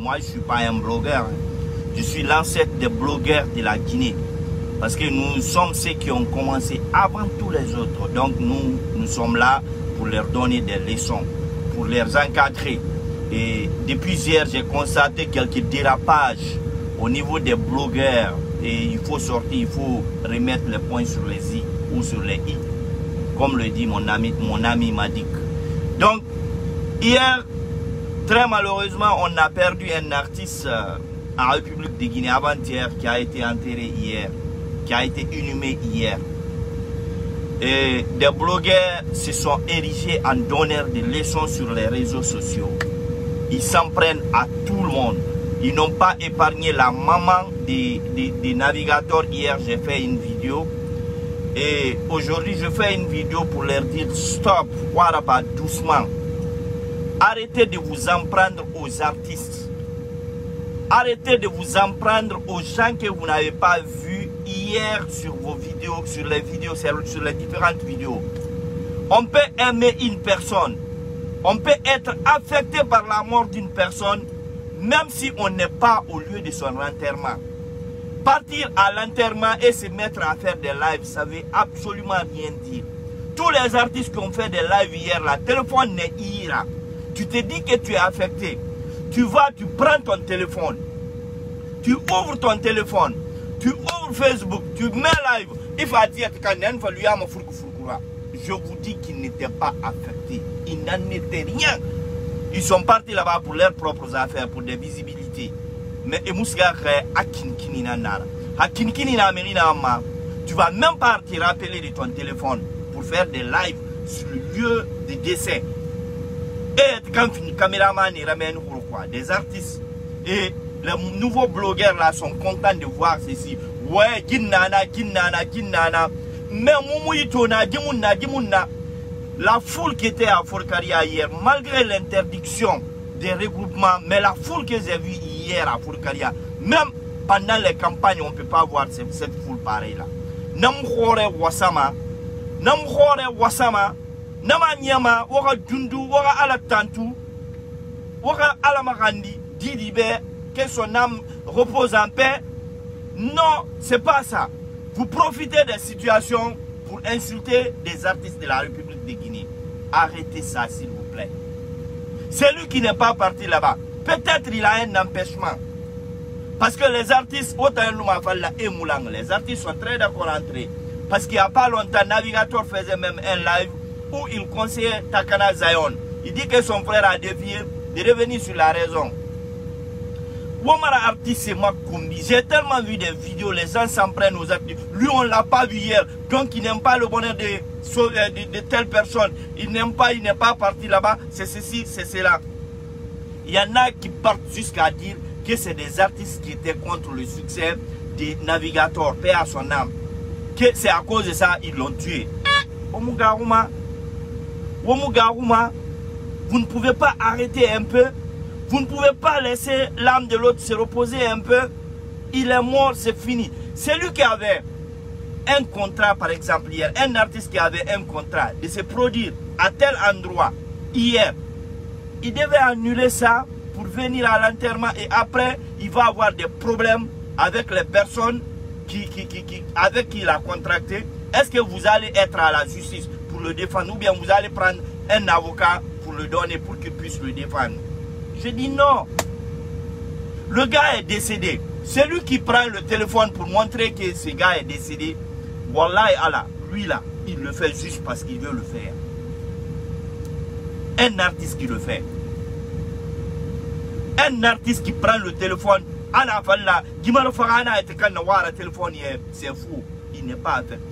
moi je ne suis pas un blogueur. Je suis l'ancêtre des blogueurs de la Guinée. Parce que nous sommes ceux qui ont commencé avant tous les autres. Donc nous sommes là pour leur donner des leçons, pour les encadrer. Et depuis hier, j'ai constaté quelques dérapages au niveau des blogueurs. Et il faut sortir, il faut remettre les points sur les i ou sur les i. Comme le dit mon ami Madik. Donc, hier, très malheureusement, on a perdu un artiste en République de Guinée avant-hier qui a été enterré hier, qui a été inhumé hier. Et des blogueurs se sont érigés en donneurs de leçons sur les réseaux sociaux. Ils s'en prennent à tout le monde. Ils n'ont pas épargné la maman des navigateurs. Hier, j'ai fait une vidéo. Et aujourd'hui, je fais une vidéo pour leur dire stop, Waraba, doucement. Arrêtez de vous en prendre aux artistes. Arrêtez de vous en prendre aux gens que vous n'avez pas vus hier sur vos vidéos, sur les différentes vidéos. On peut aimer une personne. On peut être affecté par la mort d'une personne, même si on n'est pas au lieu de son enterrement. Partir à l'enterrement et se mettre à faire des lives, ça veut absolument rien dire. Tous les artistes qui ont fait des lives hier, le téléphone n'est ira. Tu te dis que tu es affecté. Tu vas, tu prends ton téléphone. Tu ouvres ton téléphone. Tu ouvres Facebook. Tu mets live. Il faut dire que je vous dis qu'ils n'étaient pas affectés. Ils n'en étaient rien. Ils sont partis là-bas pour leurs propres affaires, pour des visibilités. Mais tu vas même pas te rappeler de ton téléphone pour faire des lives sur le lieu de décès. Et quand un caméraman ramène des artistes et les nouveaux blogueurs là sont contents de voir ceci. Ouais, Guinana. Mais la foule qui était à Forcaria hier, malgré l'interdiction des regroupements, mais la foule que j'ai vue hier à Forcaria, même pendant les campagnes, on ne peut pas voir cette foule pareille là. Namkhore Wasama, Nama Nyama, Wara Dundu, Wara Alatantu, Wara Alamarandi, Didibe, que son âme repose en paix. Non, c'est pas ça. Vous profitez des situations pour insulter des artistes de la République de Guinée. Arrêtez ça, s'il vous plaît. Celui qui n'est pas parti là-bas, peut-être il a un empêchement. Parce que les artistes, les artistes sont très d'accord entre eux. Parce qu'il n'y a pas longtemps, Navigator faisait même un live où il conseillait Takana Zion. Il dit que son frère a dévié de revenir sur la raison. Womara artiste c'est Makumbi. J'ai tellement vu des vidéos, les gens s'en prennent aux artistes. Lui on l'a pas vu hier, donc il n'aime pas le bonheur de telle personne. Il n'aime pas, il n'est pas parti là-bas, c'est ceci, c'est cela. Il y en a qui partent jusqu'à dire que c'est des artistes qui étaient contre le succès des navigateurs, paix à son âme. Que c'est à cause de ça ils l'ont tué. Omugaruma, vous ne pouvez pas arrêter un peu. Vous ne pouvez pas laisser l'âme de l'autre se reposer un peu. Il est mort, c'est fini. Celui qui avait un contrat, par exemple, hier, un artiste qui avait un contrat de se produire à tel endroit, hier, il devait annuler ça pour venir à l'enterrement et après, il va avoir des problèmes avec les personnes avec qui il a contracté. Est-ce que vous allez être à la justice pour le défendre ou bien vous allez prendre un avocat pour le donner pour qu'il puisse le défendre? Je dis non. Le gars est décédé. Celui qui prend le téléphone pour montrer que ce gars est décédé, Wallahi Allah, lui là, il le fait juste parce qu'il veut le faire. Un artiste qui le fait. Un artiste qui prend le téléphone, c'est fou. Il n'est pas affecté.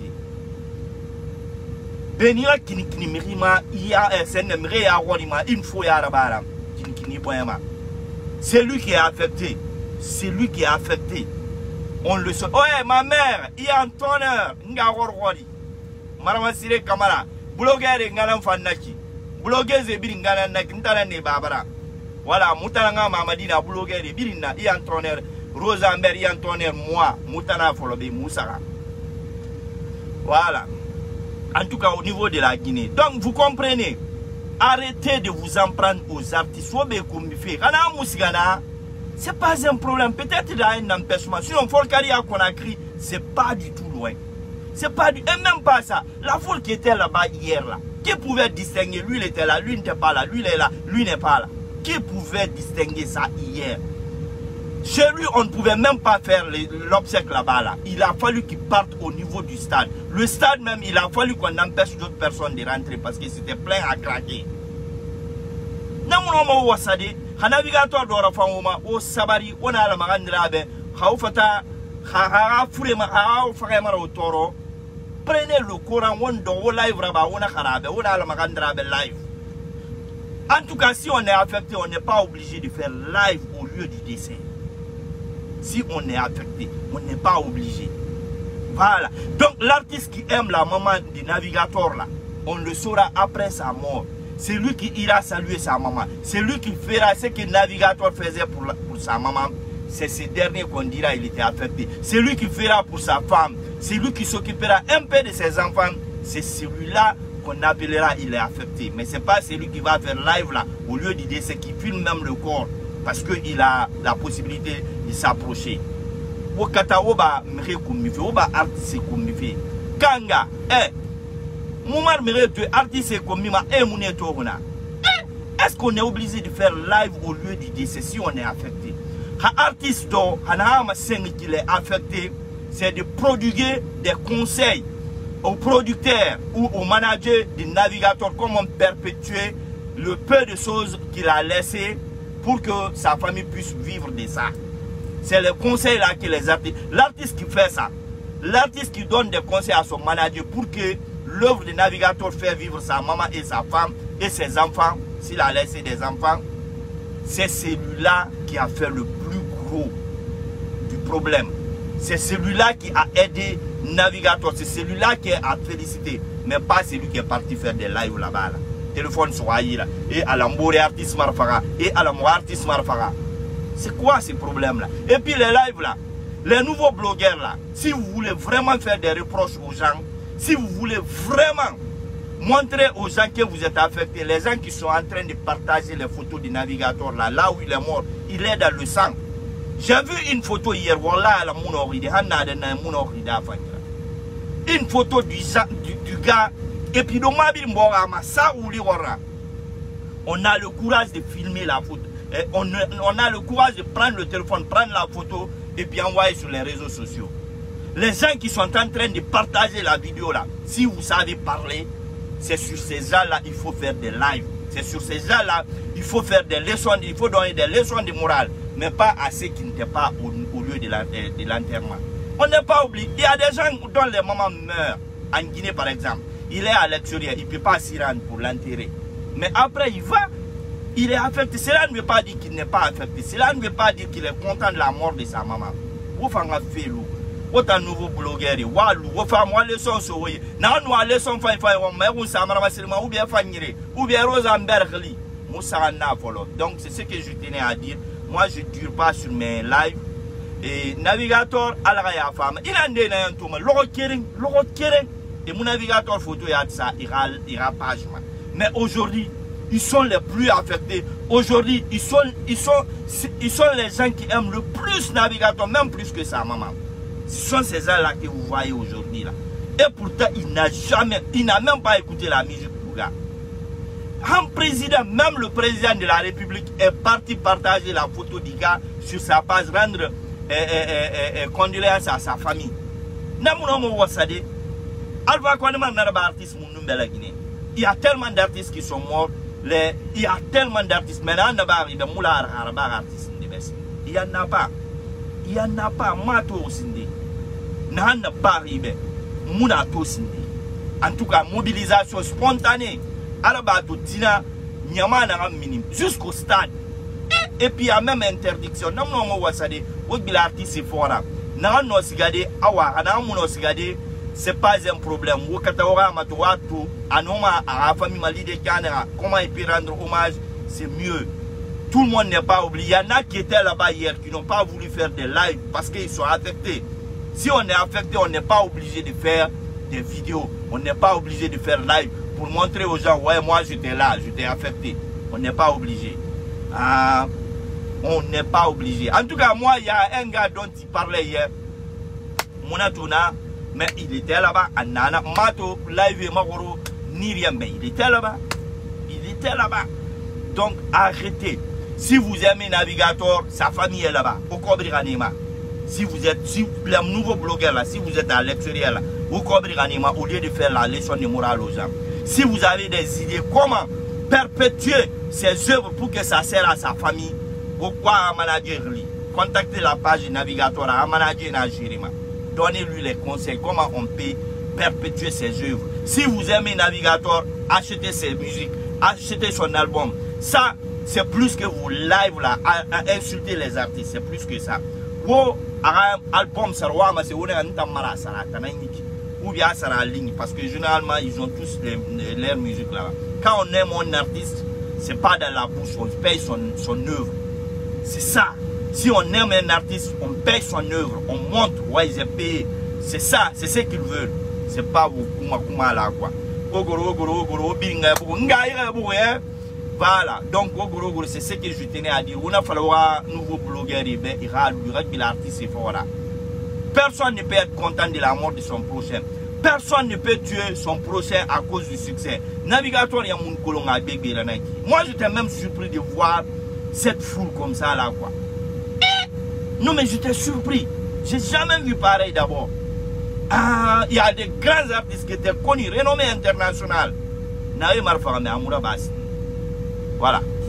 C'est lui qui est affecté. C'est lui qui est affecté. On le sait. Ouais, ma mère, il y a un tonnerre. Maramasire Kamara. Blogueur et Ngalam Fanaki. Blogueur et Biringana Nakintala ne Babara. Voilà, Moutaranga Mamadina, blogueur et Birina, il y a un tonnerre. Rosamber, il y a un tonnerre, moi, Moutana Folobe, Moussara. Voilà. En tout cas, au niveau de la Guinée. Donc, vous comprenez. Arrêtez de vous en prendre aux artistes. c'est pas un problème. Peut-être il a un empêchement. Sinon, Folkari à Conakry, c'est pas du tout loin. C'est pas du... Et même pas ça. La foule qui était là-bas hier, là, qui pouvait distinguer? Lui, il était là, lui n'était pas là, lui, il est là, lui n'est pas là. Qui pouvait distinguer ça hier? Chez lui, on ne pouvait même pas faire l'obsèque là-bas. Là. Il a fallu qu'il parte au niveau du stade. Le stade même, il a fallu qu'on empêche d'autres personnes de rentrer parce que c'était plein à craquer. Namuno wasade, navigateur d'ora fauma, au sabari, on a la marandrabe, haufata, haha, furema, haha, farema au toro. Prenez le Coran, on doit live rabat, on a harabe, on a la marandrabe live. En tout cas, si on est affecté, on n'est pas obligé de faire live au lieu du décès. Si on est affecté, on n'est pas obligé. Voilà. Donc l'artiste qui aime la maman du navigateur là, on le saura après sa mort. C'est lui qui ira saluer sa maman. C'est lui qui fera ce que le navigateur faisait pour sa maman. C'est ce dernier qu'on dira il était affecté. C'est lui qui fera pour sa femme. C'est lui qui s'occupera un peu de ses enfants. C'est celui-là qu'on appellera il est affecté. Mais ce n'est pas celui qui va faire live là, au lieu du décès, qui filme même le corps. Parce qu'il a la possibilité de s'approcher. Wakata oba mire kumife, oba artiste kumife. Kanga, moumar mire tu artiste kumima moune toruna. Est-ce qu'on est obligé de faire live au lieu du décès si on est affecté? Un artiste do, un qui est affecté, c'est de prodiguer des conseils aux producteurs ou aux managers du navigateur, comment perpétuer le peu de choses qu'il a laissé pour que sa famille puisse vivre de ça. C'est le conseil là que les artistes, l'artiste qui fait ça, l'artiste qui donne des conseils à son manager pour que l'œuvre du navigateur fait vivre sa maman et sa femme et ses enfants, s'il a laissé des enfants, c'est celui-là qui a fait le plus gros du problème. C'est celui-là qui a aidé le navigateur, c'est celui-là qui a félicité, mais pas celui qui est parti faire des lives là-bas. Là. Téléphone sur là, et à l'ambouré artiste marfaga, et à l'amour artiste marfaga. C'est quoi ce problème là? Et puis les lives là, les nouveaux blogueurs là, si vous voulez vraiment faire des reproches aux gens, si vous voulez vraiment montrer aux gens que vous êtes affectés, les gens qui sont en train de partager les photos du navigateur là, là où il est mort, il est dans le sang. J'ai vu une photo hier, voilà la une photo du gars, et puis on a le courage de filmer la photo. On a le courage de prendre le téléphone, prendre la photo et puis envoyer sur les réseaux sociaux. Les gens qui sont en train de partager la vidéo là, si vous savez parler, c'est sur ces gens-là il faut faire des lives. C'est sur ces gens-là il faut faire des leçons, il faut donner des leçons de morale, mais pas à ceux qui n'étaient pas au lieu de l'enterrement. On n'est pas oublié. Il y a des gens dont les mamans meurent. En Guinée par exemple, il est à l'extérieur, il ne peut pas s'y rendre pour l'enterrer. Mais après il va. Il est affecté. Cela ne veut pas dire qu'il n'est pas affecté. Cela ne veut pas dire qu'il est content de la mort de sa maman. Vous faites un fait loup. Vous êtes un nouveau blogueur. Vous faites un leçon sur vous. Non, nous allons leçon faire ou bien Fanire, ou bien Rosenberg. Donc c'est ce que je tenais à dire. Moi je ne dure pas sur mes lives. Et navigateur à la femme. Il a un tour. Et mon navigateur photo ira page. Mais aujourd'hui, ils sont les plus affectés. Aujourd'hui, ils sont les gens qui aiment le plus navigateur, même plus que sa maman. Ce sont ces gens-là que vous voyez aujourd'hui. Et pourtant, il n'a même pas écouté la musique du gars. Un président, même le président de la République, est parti partager la photo du gars sur sa page, rendre condoléances à sa famille. Il y a tellement d'artistes qui sont morts. Il y a tellement d'artistes. Maintenant, il y en a pas. Il y en a pas. En tout cas, mobilisation spontanée. Jusqu'au stade. Et puis il y a même interdiction. C'est pas un problème. Comment il peut rendre hommage, c'est mieux. Tout le monde n'est pas oublié. Il y en a qui étaient là-bas hier qui n'ont pas voulu faire des lives parce qu'ils sont affectés. Si on est affecté, on n'est pas obligé de faire des vidéos. On n'est pas obligé de faire live pour montrer aux gens, ouais, moi j'étais là, j'étais affecté. On n'est pas obligé. on n'est pas obligé. En tout cas, moi, il y a un gars dont il parlait hier. Monatuna, mais il était là-bas. Anana, Mato, Live, Magoro, ni rien, mais il était là-bas. Il était là-bas. Donc, arrêtez. Si vous aimez Navigator, sa famille est là-bas. Au Kobriranima. Si vous êtes, si les nouveaux blogueurs là, si vous êtes à l'extérieur là, au Kobriranima, au lieu de faire la leçon de morale aux gens. Si vous avez des idées, comment perpétuer ces œuvres pour que ça sert à sa famille, pourquoi à manager lui? Contactez la page Navigator à manager Najirima. Donnez-lui les conseils, comment on peut perpétuer ses œuvres. Si vous aimez Navigator, achetez ses musiques, achetez son album. Ça, c'est plus que vous live là, à insulter les artistes, c'est plus que ça. Vos albums, c'est ou bien ça en ligne, parce que généralement, ils ont tous leur musique là-bas. Quand on aime un artiste, c'est pas dans la bouche, on paye son œuvre. C'est ça. Si on aime un artiste, on paye son œuvre, on montre, ouais, ils ont payé. C'est ça, c'est ce qu'ils veulent. C'est pas vous, kuma là, quoi. Voilà, donc c'est ce que je tenais à dire. On a fallu un nouveau blogueur, l'artiste est fort là. Personne ne peut être content de la mort de son prochain. Personne ne peut tuer son prochain à cause du succès. Navigator, il y a mon colon à bébé la Nike. Moi, j'étais même surpris de voir cette foule comme ça là, quoi. Non, mais j'étais surpris. J'ai jamais vu pareil d'abord. Ah, il y a des grands artistes qui étaient connus, renommés internationaux. Naïe Marfara, mais Amoura Bassi. Voilà.